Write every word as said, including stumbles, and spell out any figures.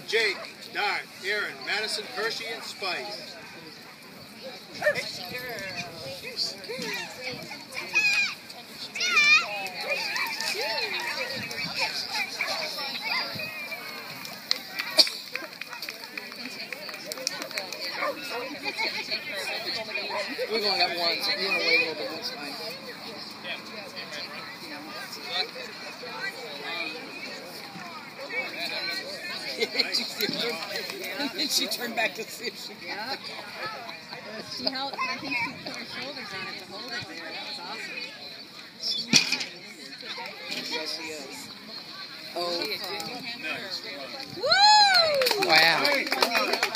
Jake, Dart, Aaron, Madison, Hershey, and Spice. Hershey girl. Hershey girl. We've only got one, so if you want to wait a little bit, that's fine. And she turned back to see if she got Yeah. She held, I think she put her shoulders on it to hold it there. That was awesome. Yes, she is. Oh. Woo! Wow.